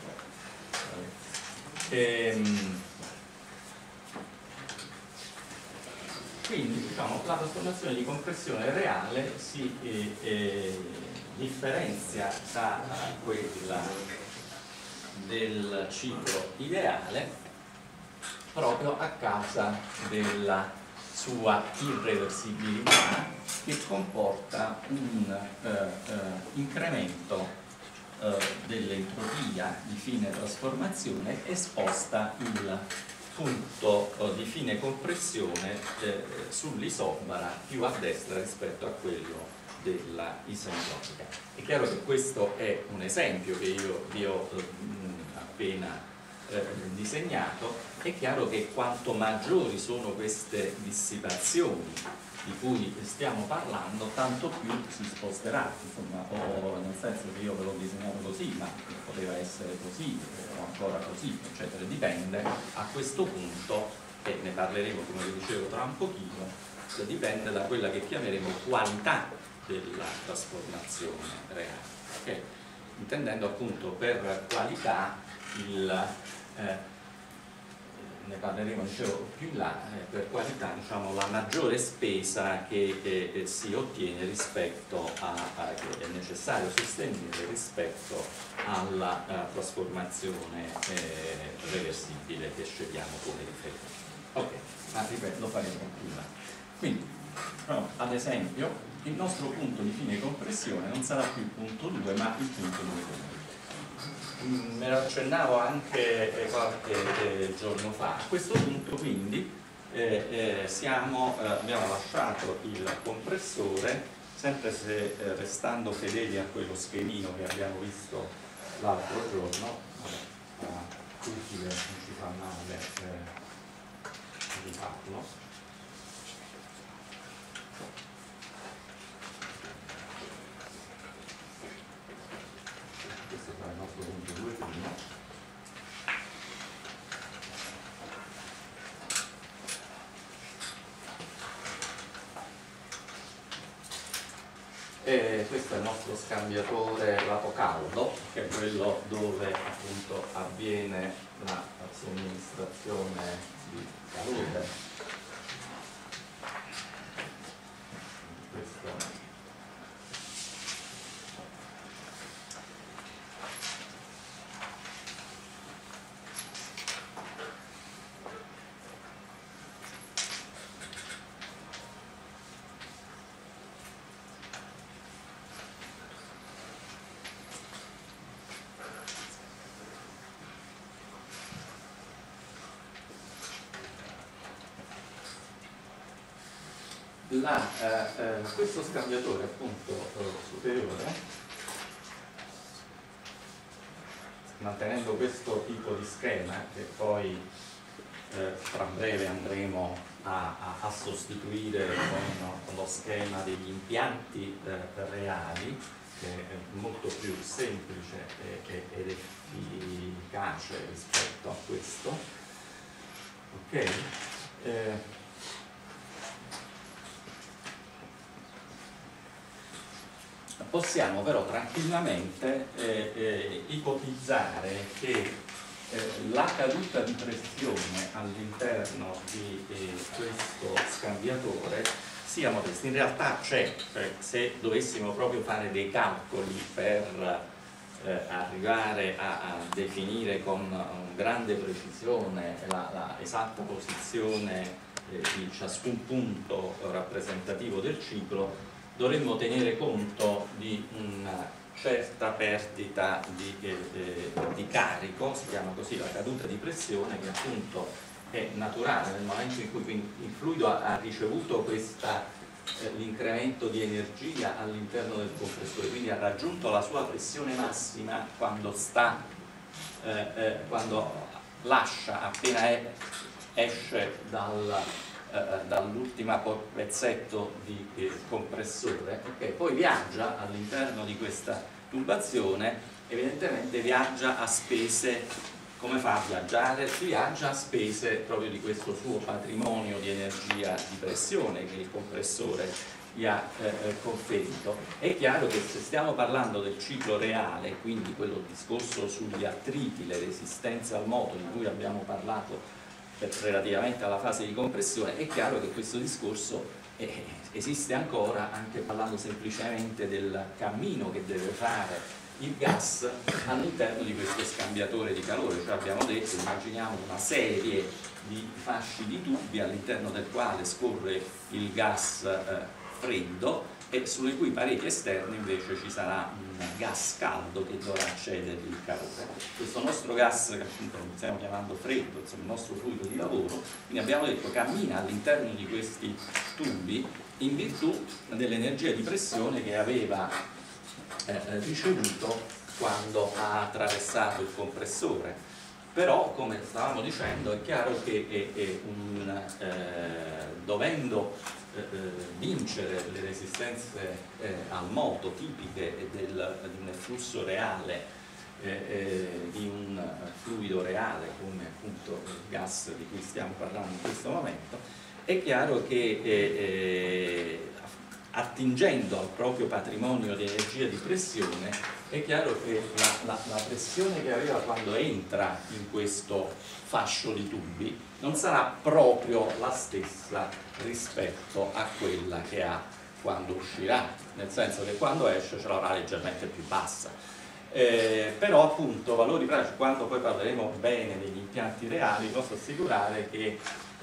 Quindi diciamo, la trasformazione di compressione reale si differenzia da quella del ciclo ideale proprio a causa della sua irreversibilità, che comporta un incremento dell'entropia di fine trasformazione e sposta il punto di fine compressione sull'isobara più a destra rispetto a quello della isentropica. È chiaro che questo è un esempio che io vi ho appena disegnato. È chiaro che quanto maggiori sono queste dissipazioni di cui stiamo parlando, tanto più si sposterà, insomma, o nel senso che io ve l'ho disegnato così, ma poteva essere così o ancora così, eccetera. Dipende a questo punto, e ne parleremo come vi dicevo tra un pochino, dipende da quella che chiameremo qualità della trasformazione reale, okay? Intendendo appunto per qualità ne parleremo, dicevo, più in là, per qualità, diciamo, la maggiore spesa che si ottiene rispetto che è necessario sostenere rispetto alla trasformazione reversibile che scegliamo come riferimento. Ok, ma ripeto, lo faremo più in là. Quindi, ad esempio, il nostro punto di fine compressione non sarà più il punto 2, ma il punto 2. Me lo accennavo anche qualche giorno fa. A questo punto quindi abbiamo lasciato il compressore, sempre se restando fedeli a quello schemino che abbiamo visto l'altro giorno. Utile, non ci fa male rifarlo. Questo sarà il nostro punto 2'. questo è il nostro scambiatore lato caldo, che è quello dove appunto avviene la somministrazione di calore. Questo scambiatore appunto superiore, mantenendo questo tipo di schema che poi tra breve andremo a sostituire con lo schema degli impianti reali, che è molto più semplice ed efficace rispetto a questo. Ok? Possiamo però tranquillamente ipotizzare che la caduta di pressione all'interno di questo scambiatore sia modesta. In realtà c'è, se dovessimo proprio fare dei calcoli per arrivare a definire con grande precisione la esatta posizione di ciascun punto rappresentativo del ciclo, dovremmo tenere conto di una certa perdita di carico, si chiama così la caduta di pressione, che appunto è naturale nel momento in cui il fluido ha ricevuto l'incremento di energia all'interno del compressore, quindi ha raggiunto la sua pressione massima quando lascia, appena esce dall'ultimo pezzetto di compressore, okay? Poi viaggia all'interno di questa tubazione, evidentemente viaggia a spese. Come fa a viaggiare? Si viaggia a spese proprio di questo suo patrimonio di energia di pressione che il compressore gli ha conferito. È chiaro che se stiamo parlando del ciclo reale, quindi quello discorso sugli attriti, le resistenze al moto di cui abbiamo parlato relativamente alla fase di compressione, è chiaro che questo discorso esiste ancora, anche parlando semplicemente del cammino che deve fare il gas all'interno di questo scambiatore di calore. Cioè abbiamo detto, immaginiamo una serie di fasci di tubi all'interno del quale scorre il gas freddo e sulle cui pareti esterne invece ci sarà un gas caldo che dovrà accedere il calore. Questo nostro gas, che appunto stiamo chiamando freddo, insomma il nostro fluido di lavoro, quindi abbiamo detto cammina all'interno di questi tubi in virtù dell'energia di pressione che aveva ricevuto quando ha attraversato il compressore. Però, come stavamo dicendo, è chiaro che dovendo vincere le resistenze al moto tipiche di un flusso reale, di un fluido reale come appunto il gas di cui stiamo parlando in questo momento, è chiaro che attingendo al proprio patrimonio di energia di pressione, è chiaro che la pressione che aveva quando entra in questo fascio di tubi non sarà proprio la stessa rispetto a quella che ha quando uscirà, nel senso che quando esce ce l'avrà leggermente più bassa. Però appunto valori pratici, quando poi parleremo bene degli impianti reali, posso assicurare che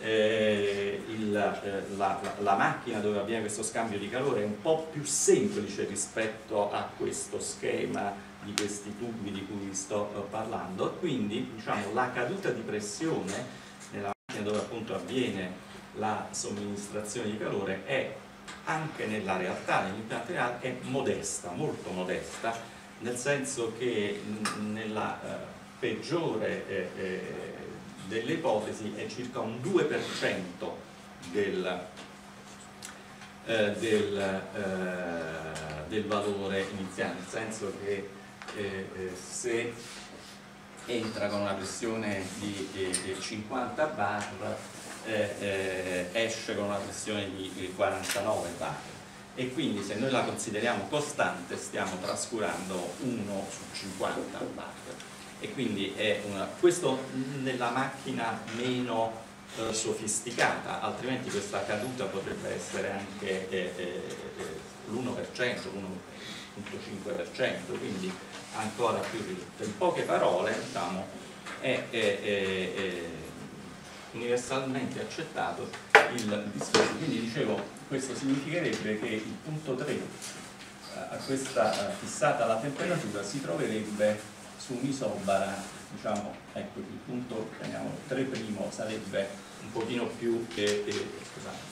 la macchina dove avviene questo scambio di calore è un po' più semplice rispetto a questo schema di questi tubi di cui vi sto parlando, quindi diciamo la caduta di pressione nella macchina dove appunto avviene la somministrazione di calore è anche nella realtà, nell'impianto reale, è modesta, molto modesta, nel senso che nella peggiore delle ipotesi è circa un 2% del valore iniziale, nel senso che se entra con una pressione di 50 bar esce con una pressione di 49 bar. e quindi se noi la consideriamo costante stiamo trascurando 1 su 50 bar, e quindi è questo nella macchina meno sofisticata, altrimenti questa caduta potrebbe essere anche l'1%, l'1,5%, quindi ancora più ridotto. In poche parole, diciamo, è universalmente accettato il discorso. Quindi dicevo, questo significherebbe che il punto 3 a questa fissata la temperatura si troverebbe su un'isobara, diciamo, ecco, il punto, chiamiamolo 3' sarebbe un pochino più scusate,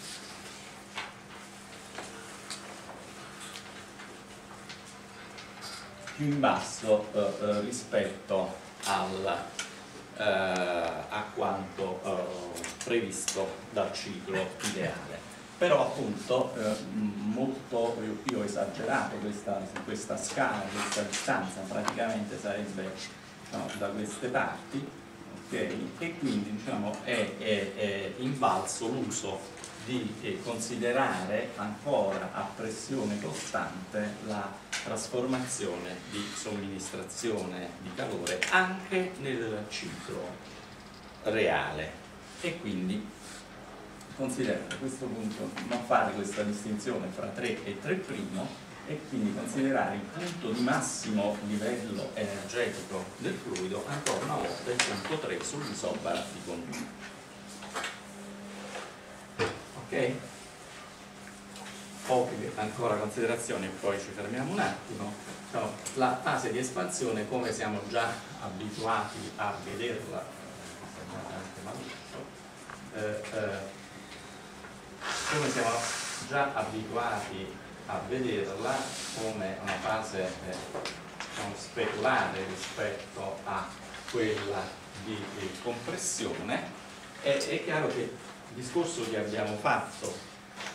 più in basso rispetto a quanto previsto dal ciclo ideale. Però appunto molto io ho esagerato questa scala, questa distanza praticamente sarebbe, diciamo, da queste parti, okay? E quindi, diciamo, è invalso l'uso di considerare ancora a pressione costante la trasformazione di somministrazione di calore anche nel ciclo reale, e quindi considerare a questo punto, non fare questa distinzione fra 3 e 3', e quindi considerare il punto di massimo livello energetico del fluido ancora una volta il punto 3 sull'isobara di conduzione. Ok? Poche ancora considerazioni e poi ci fermiamo un attimo. La fase di espansione, come siamo già abituati a vederla, come siamo già abituati a vederla come una fase speculare rispetto a quella di compressione, è chiaro che il discorso che abbiamo fatto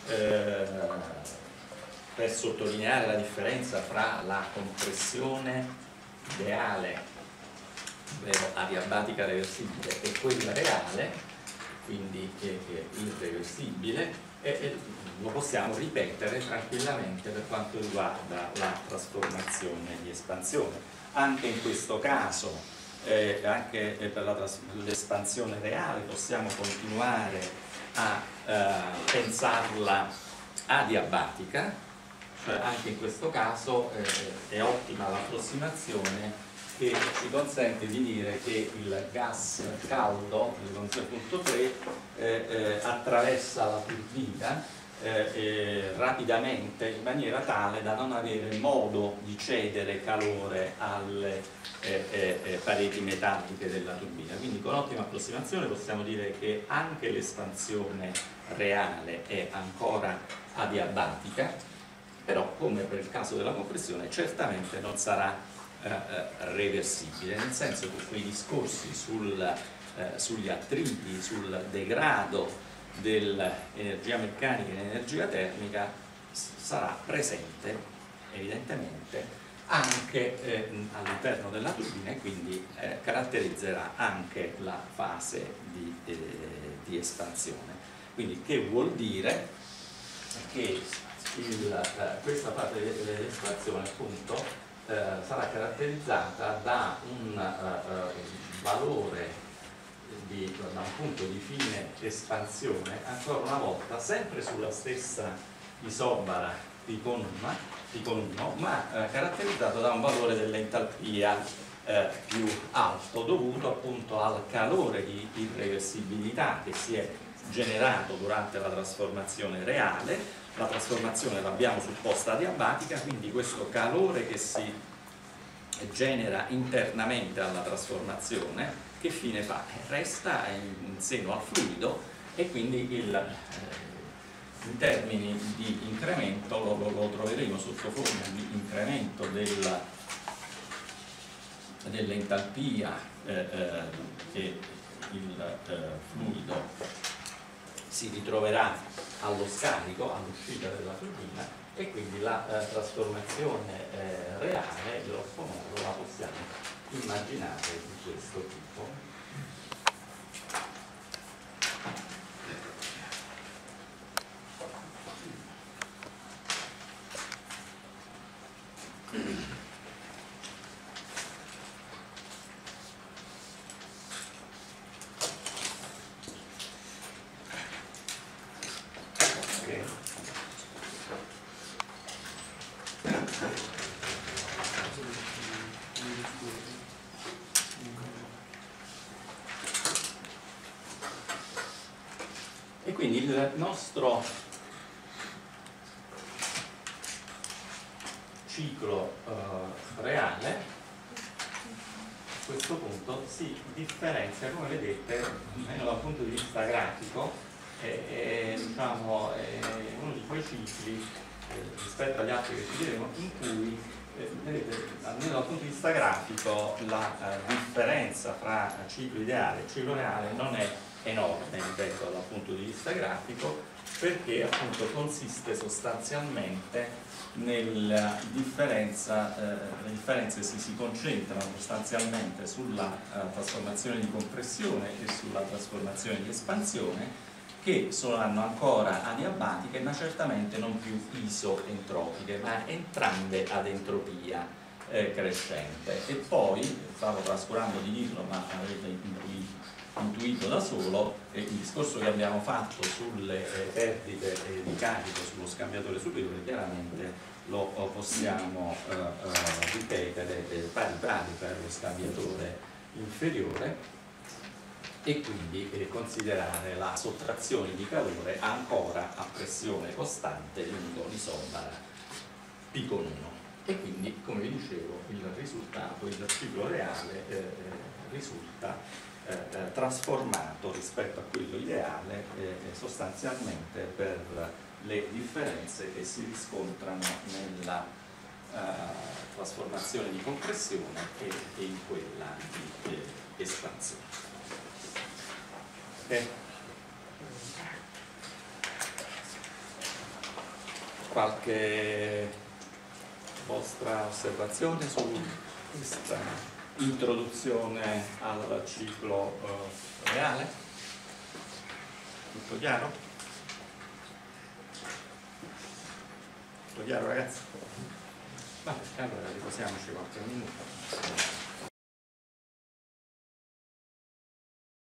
per sottolineare la differenza fra la compressione ideale, ovvero adiabatica reversibile, e quella reale, quindi irreversibile, lo possiamo ripetere tranquillamente per quanto riguarda la trasformazione di espansione. Anche in questo caso, anche per l'espansione reale, possiamo continuare a pensarla adiabatica, cioè anche in questo caso è ottima l'approssimazione che ci consente di dire che il gas caldo, il 11.3, attraversa la turbina rapidamente in maniera tale da non avere modo di cedere calore alle pareti metalliche della turbina. Quindi con ottima approssimazione possiamo dire che anche l'espansione reale è ancora adiabatica, però come per il caso della compressione certamente non sarà reversibile, nel senso che quei discorsi sugli attriti, sul degrado dell'energia meccanica in energia termica sarà presente evidentemente anche all'interno della turbina, e quindi caratterizzerà anche la fase di espansione. Quindi che vuol dire che questa fase di espansione appunto sarà caratterizzata da un valore da un punto di fine espansione, ancora una volta sempre sulla stessa isobara di Con1, ma caratterizzato da un valore dell'entalpia più alto, dovuto appunto al calore di irreversibilità che si è generato durante la trasformazione reale. La trasformazione l'abbiamo supposta adiabatica, quindi questo calore che si genera internamente alla trasformazione che fine fa? Resta in seno al fluido, e quindi in termini di incremento lo troveremo sotto forma di incremento dell'entalpia che il fluido si ritroverà allo scarico, all'uscita della turbina, e quindi la trasformazione reale, grosso modo, la possiamo immaginare di questo tipo. E quindi il nostro ciclo reale a questo punto si differenzia, come vedete, almeno dal punto di vista grafico, diciamo, è uno di quei cicli rispetto agli altri che studieremo in cui vedete, almeno dal punto di vista grafico, la differenza fra ciclo ideale e ciclo reale non è enorme, ripeto, dal punto di vista grafico, perché appunto consiste sostanzialmente nella differenza, le differenze si concentrano sostanzialmente sulla trasformazione di compressione e sulla trasformazione di espansione, che saranno ancora adiabatiche ma certamente non più isoentropiche, ma entrambe ad entropia crescente. E poi, stavo trascurando di dirlo ma avete intuito da solo, il discorso che abbiamo fatto sulle perdite di carico sullo scambiatore superiore chiaramente lo possiamo ripetere pari pari per lo scambiatore inferiore, e quindi considerare la sottrazione di calore ancora a pressione costante lungo l'isobara P con 1. E quindi, come vi dicevo, il risultato, il ciclo reale risulta trasformato rispetto a quello ideale sostanzialmente per le differenze che si riscontrano nella trasformazione di compressione e in quella di espansione. Qualche vostra osservazione su questa introduzione al ciclo reale? Tutto chiaro? Tutto chiaro, ragazzi? Vabbè, allora riposiamoci qualche minuto.